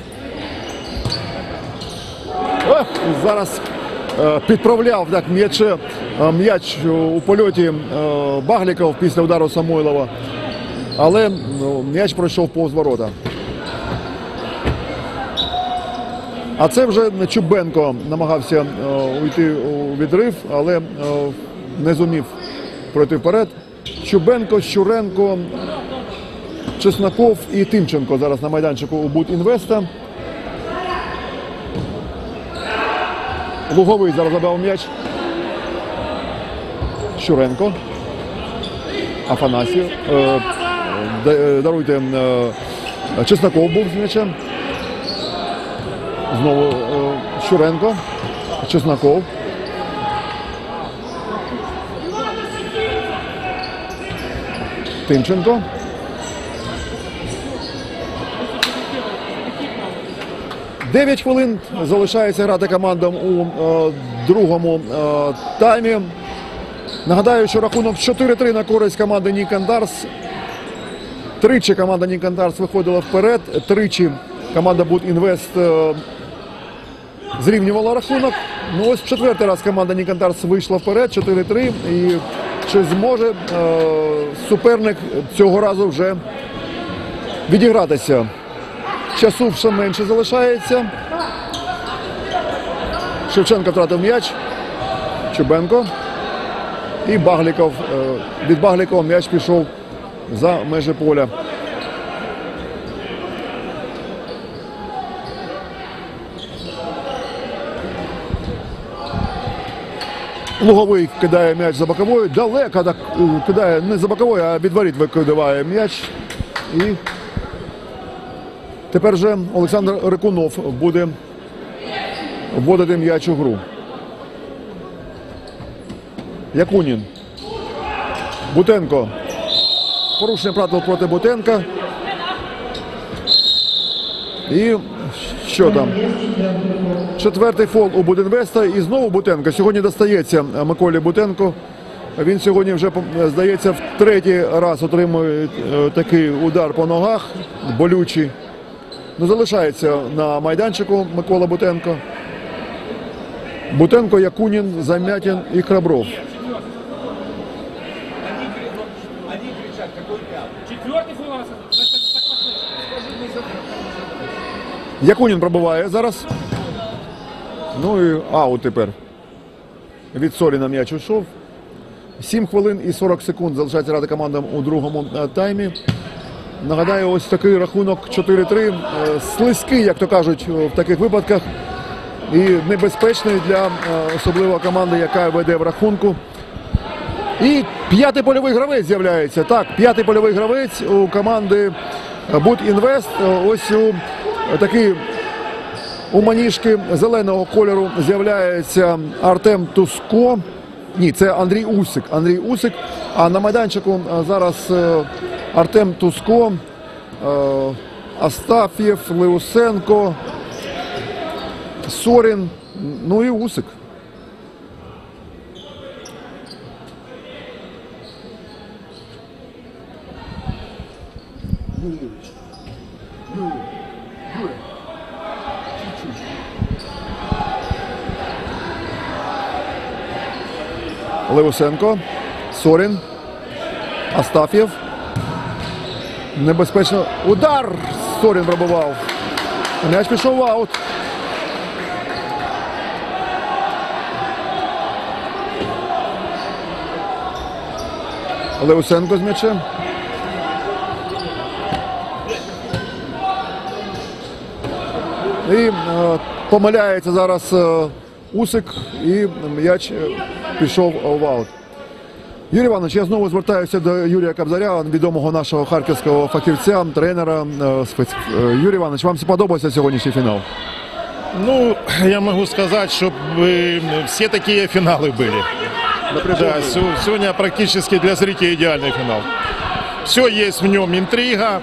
Зараз підправляв так м'яч у польоті Багліков після удару Самойлова. Але м'яч пройшов повз ворота. А це вже Чубенко намагався уйти у відрив, але не зумів пройти вперед. Чубенко, Щуренко, Чесноков і Тимченко зараз на майданчику у Бутінвеста. Луговий зараз забрав м'яч. Щуренко. Афанасьєв. Даруйте, Чесноков був з м'ячем. Знову Щуренко. Чесноков. 9 хвилин залишається грати командам у другому таймі. Нагадаю, що рахунок 4-3 на користь команди Нікандарс. Тричі команда Нікандарс виходила вперед, тричі команда Будінвест зрівнювала рахунок. Ну ось в четвертий раз команда Нікандарс вийшла вперед, 4-3. І чи зможе суперник цього разу вже відігратися? Часу все менше залишається. Шевченко втратив м'яч. Чубенко. І Багліков. Від Баглікова м'яч пішов за межі поля. Луговий кидає м'яч за боковою. Далеко так кидає, не за боковою, а від воріт викидає м'яч. І тепер же Олександр Рикунов буде вводити м'яч у гру. Якунін. Бутенко. Порушення правил проти Бутенка. І що там? Четвертий фол у Будінвеста. І знову Бутенко. Сьогодні достається Миколі Бутенко. Він сьогодні вже, здається, в третій раз отримує такий удар по ногах. Болючий. Ну, залишається на майданчику Микола Бутенко. Бутенко, Якунін, Замятін і Храбров. Якунін пробиває зараз. Ну і аут тепер. Від Соріна м'яч ушов. 7 хвилин і 40 секунд залишається грати командам у другому таймі. Нагадаю, ось такий рахунок 4-3. Слизький, як то кажуть, в таких випадках. І небезпечний для особливо команди, яка веде в рахунку. І п'ятий польовий гравець з'являється. Так, п'ятий польовий гравець у команди Будінвест. Ось у маніжки зеленого кольору з'являється Артем Туско. Ні, це Андрій Усик. Андрій Усик. А на майданчику зараз Артем Туско, Астаф'єв, Леусенко, Сорін, ну і Усик. Леусенко, Сорін, Астаф'єв. Небезпечно. Удар! Сорін пробивав. М'яч пішов в аут. Леусенко з м'ячем. І помиляється зараз Усик, і м'яч пішов в аут. Юрій Іванович, я знову звертаюся до Юрія Кобзаря, відомого нашого харківського фахівця, тренера. Юрий Иванович, вам сподобався сьогоднішній фінал? Ну, я могу сказать, чтобы все такие финалы были. Да, сегодня практически для зрителей идеальный финал. Все есть в нем, интрига,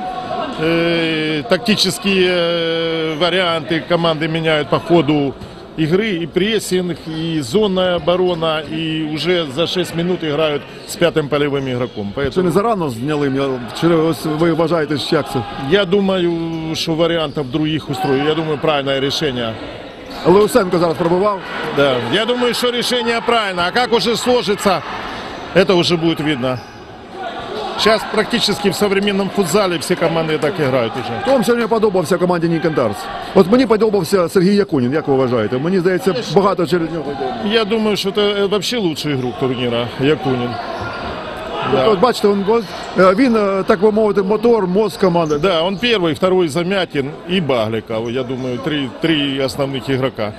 тактические варианты команды меняют по ходу игры, и прессинг, и зонная оборона, и уже за 6 минут играют с пятым полевым игроком. Чи Поэтому не зарано зняли? Чи ви вважаєте, як це? я думаю, что вариантов других устроить. Я думаю, правильное решение. Леусенко зараз пробивав. Да, я думаю, что решение правильно. А как уже сложится, это уже будет видно. Сейчас практически в современном футзале все команды так играют уже. Хто вам сьогодні подобався команді Нікандарс? От мені подобався Сергій Якунін, як ви вважаєте? Мені здається, багато через нього йде. Я думаю, что это вообще лучший игрок турнира, Якунин. Да. От бачите, він, так би мовити, мотор, мозг команди. Да, он первый, второй Замятин и Багликов. Я думаю, три основных игрока.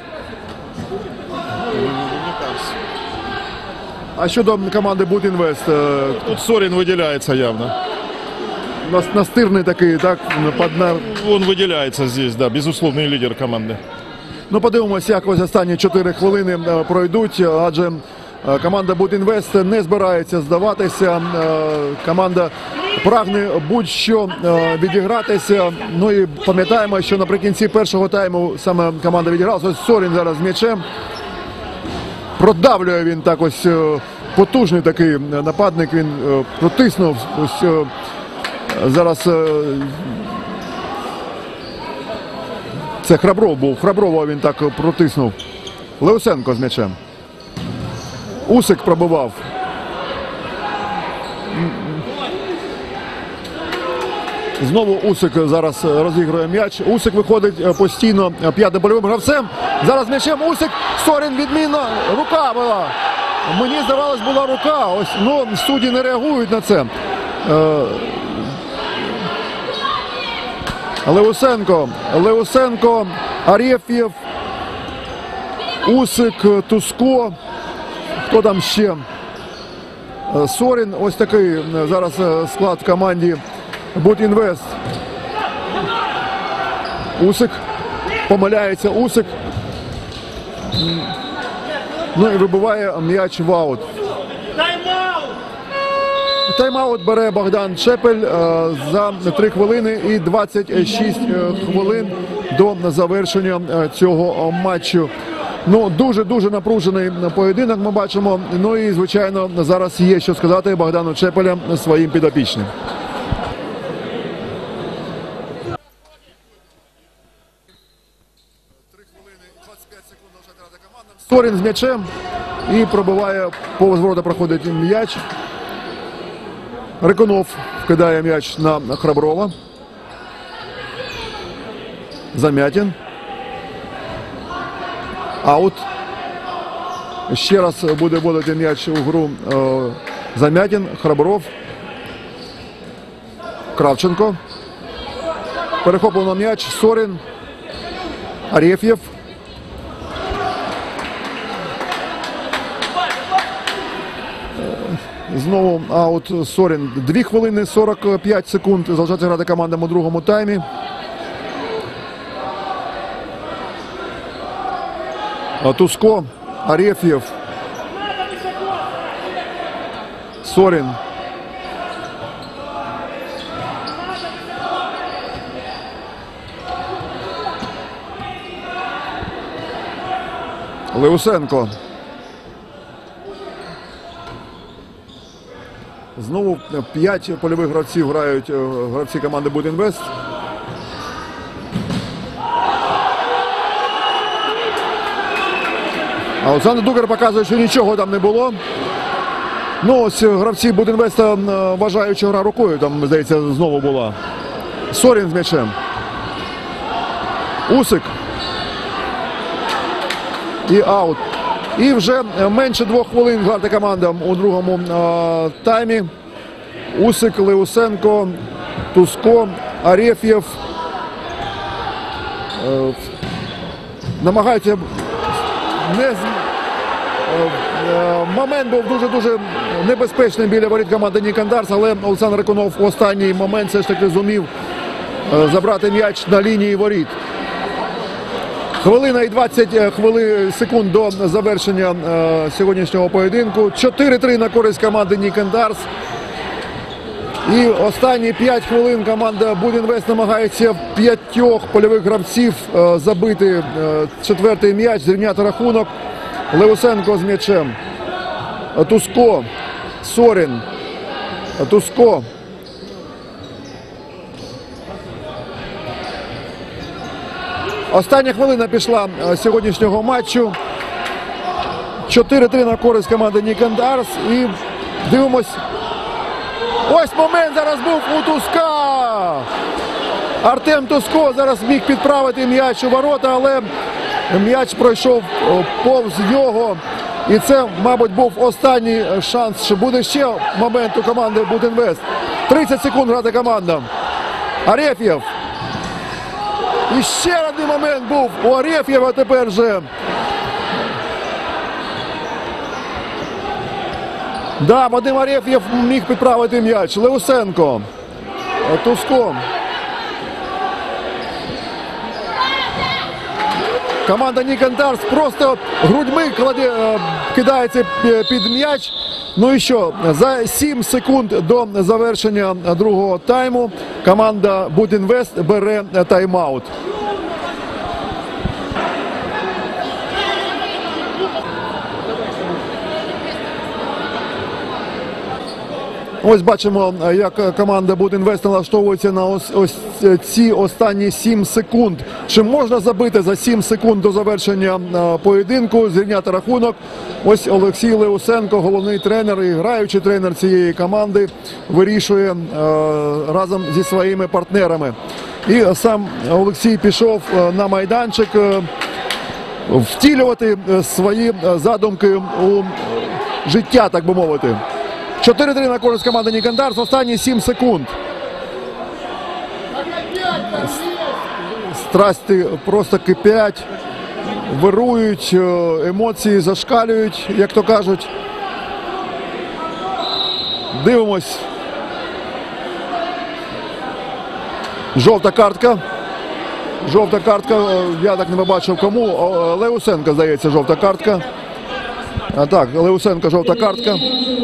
А щодо команди Будінвест, Тут Сорин выделяется явно. настирний такий, так? Он выделяется здесь, да, безусловный лидер команды. Ну, подивимося, як ось останні 4 хвилини пройдуть, адже команда Будінвест не збирається здаватися. Команда прагне будь-що відігратися. Ну і пам'ятаємо, що наприкінці першого тайму саме команда відігралася. Ось Сорін зараз з м'ячем. Продавлює він так ось, потужний такий нападник, він протиснув. Ось зараз це Храбров був. Храброва він так протиснув. Леусенко з м'ячем. Усик пробивав. Знову Усик зараз розігрує м'яч. Усик виходить постійно п'ятим польовим гравцем. Зараз м'ячем Усик. Сорін відмінно. Рука була. Мені здавалось, була рука. Ось, ну, судді не реагують на це. Леусенко, Ареф'єв, Усик, Туско. Хто там ще? Сорін. Ось такий зараз склад в команді Будінвест. Усик. Помиляється Усик. Ну і вибиває м'яч в аут. Тайм-аут бере Богдан Чепель за 3 хвилини і 26 хвилин до завершення цього матчу. Ну, дуже напружений поєдинок ми бачимо. Ну і, звичайно, зараз є що сказати Богдану Чепелю своїм підопічним. Сорін з м'ячем і пробиває, повз ворота проходить м'яч. Рикунов вкидає м'яч на Храброва. Замятін. Аут. Ще раз буде вводити м'яч у гру Замятін, Храбров. Кравченко. Перехоплено м'яч. Сорін. Ареф'єв. Знову аут Сорін. 2 хвилини 45 секунд. Залишається грати командам у другому таймі. Туско, Ареф'єв. Сорін. Леусенко. Знову 5 польових гравців грають гравці команди Будінвест. А Олександр Дугар показує, що нічого там не було. Ну, ось гравці Будінвеста вважають, що гра рукою там, здається, знову була. Сорін з м'ячем. Усик. І аут. І вже менше 2 хвилин грати командам у другому таймі. Усик, Леусенко, Туско, Ареф'єв. Намагаються момент був дуже небезпечним біля воріт команди Нікандарс, але Олександр Рикунов в останній момент все ж таки зумів забрати м'яч на лінії воріт. Хвилина і 20 секунд до завершення сьогоднішнього поєдинку. 4-3 на користь команди Нікандарс. І останні 5 хвилин команда Будінвест намагається 5 польових гравців забити 4-й м'яч, зрівняти рахунок. Леусенко з м'ячем. Туско. Сорін. Туско. Остання хвилина пішла сьогоднішнього матчу. 4-3 на користь команди Нікандарс. І дивимось. Ось момент зараз був у Туска. Артем Туско зараз міг підправити м'яч у ворота, але м'яч пройшов повз нього. І це, мабуть, був останній шанс, що буде ще момент у команди Будінвест. 30 секунд грати команда. Ареф'єв. І ще один момент був у Ареф'єва тепер же. Да, Вадим Ареф'єв міг підправити м'яч. Леусенко. Туско. Команда Нікантарс просто грудьми кидається під м'яч. Ну і що, за 7 секунд до завершення другого тайму команда Будінвест бере тайм-аут. Ось бачимо, як команда Будінвест налаштовується на ось ці останні 7 секунд. Чи можна забити за 7 секунд до завершення поєдинку, зрівняти рахунок? Ось Олексій Леусенко, головний тренер і граючий тренер цієї команди, вирішує разом зі своїми партнерами. І сам Олексій пішов на майданчик втілювати свої задумки у життя, так би мовити. 4-3 на користь команди Нікантарс. Останні 7 секунд. Страсті просто кипять, вирують, емоції зашкалюють, як то кажуть. Дивимось. Жовта картка. Жовта картка. Я так не побачив кому. Леусенко, здається, жовта картка. А так, Леусенко, жовта картка.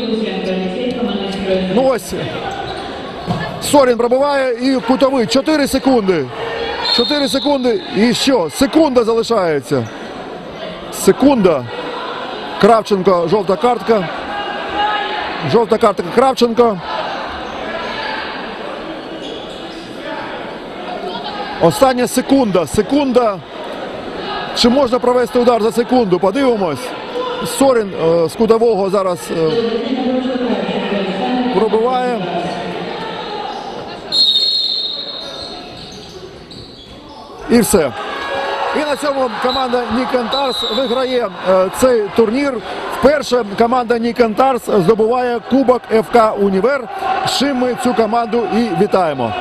Ну ось, Сорін пробиває і кутовий. 4 секунди. 4 секунди. І що? Секунда залишається. Секунда. Кравченко, жовта картка. Жовта картка Кравченко. Остання секунда. Секунда. Чи можна провести удар за секунду? Подивимось. Сорін з кутового зараз пробиває. І все. І на цьому команда Нікантарс виграє цей турнір. Вперше команда Нікантарс здобуває Кубок ФК Універ. З чим ми цю команду і вітаємо.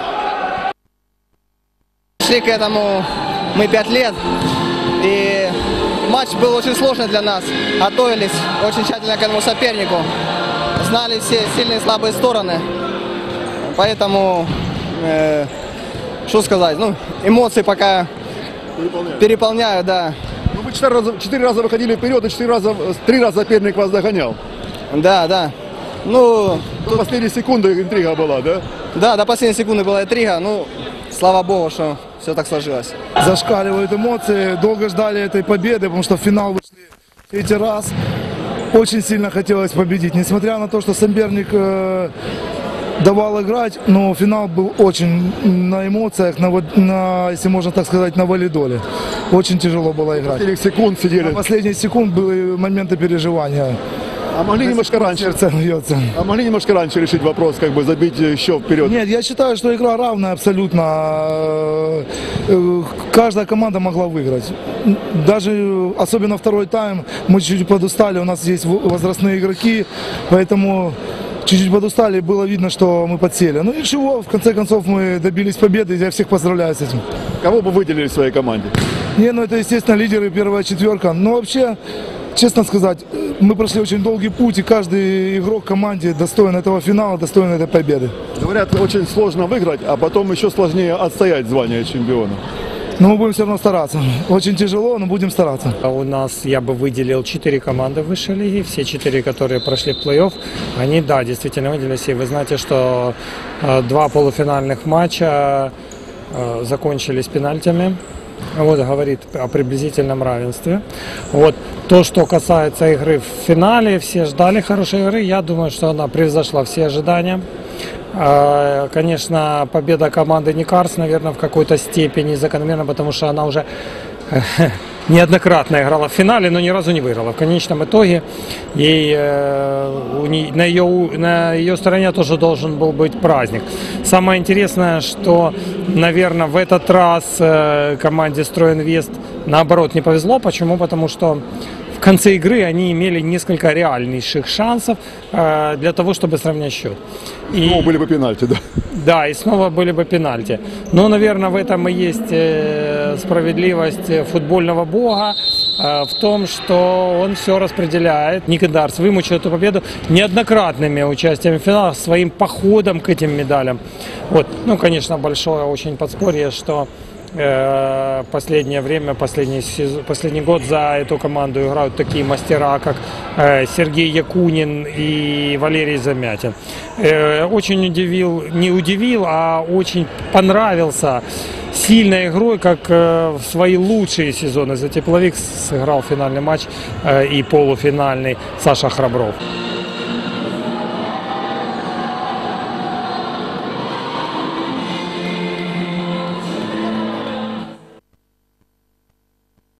Шли к этому мы 5 лет. И матч был очень сложный для нас. Готовились очень тщательно к этому сопернику. Знали все сильные и слабые стороны. Поэтому, что сказать, ну, эмоции пока переполняют, да. Ну, вы 4 раза выходили вперед, и 3 раза соперник вас догонял. Да, да. Ну, До последней секунды интрига была, да? да, до последней секунды была интрига. Ну, слава богу, что все так сложилось. Зашкаливают эмоции. Долго ждали этой победы, потому что в финал вышли в 3-й раз. Очень сильно хотелось победить. Несмотря на то, что соперник давал играть, но финал был очень на эмоциях, если можно так сказать, на валидоле. Очень тяжело было играть. Последних секунд На сидели. последних секунд были моменты переживания. А могли немножко раньше? Сердце бьется. А могли немножко раньше решить вопрос, как бы забить еще вперед? Нет, я считаю, что игра равная абсолютно. Каждая команда могла выиграть. Даже, особенно второй тайм, мы чуть-чуть подустали, у нас есть возрастные игроки, поэтому чуть-чуть подустали, было видно, что мы подсели. Ну ничего, в конце концов мы добились победы, я всех поздравляю с этим. Кого бы выделили в своей команде? Не, ну это, естественно, лидеры, первая четверка. Но вообще, честно сказать, мы прошли очень долгий путь, и каждый игрок в команде достоин этого финала, достоин этой победы. Говорят, очень сложно выиграть, а потом еще сложнее отстоять звание чемпиона. Но мы будем все равно стараться. Очень тяжело, но будем стараться. У нас, я бы выделил 4 команды высшей лиги, все 4, которые прошли в плей-офф, они, да, действительно выделились. И вы знаете, что 2 полуфинальных матча закончились пенальтями. Вот, говорит о приблизительном равенстве. Вот. То, что касается игры в финале, все ждали хорошей игры. Я думаю, что она превзошла все ожидания. Конечно, победа команды Никарс, наверное, в какой-то степени закономерна, потому что она уже неоднократно играла в финале, но ни разу не выиграла. В конечном итоге ей, на ее стороне тоже должен был быть праздник. Самое интересное, что, наверное, в этот раз команде «Стройинвест» наоборот не повезло. Почему? Потому что в конце игры они имели несколько реальнейших шансов для того, чтобы сравнять счет. И, Ну, были бы пенальти, да. да, и снова были бы пенальти. Но, наверное, в этом и есть справедливость футбольного бога в том, что он все распределяет. Нікантарс вымучил эту победу неоднократными участиями в финалах, своим походом к этим медалям. Вот. Ну, конечно, большое очень подспорье, что Последнее время, последний год за эту команду играют такие мастера, как Сергей Якунин и Валерий Замятин. Очень не удивил, а очень понравился сильной игрой, как в свои лучшие сезоны. За «Тепловик» сыграл финальный матч и полуфинальный Саша Храбров.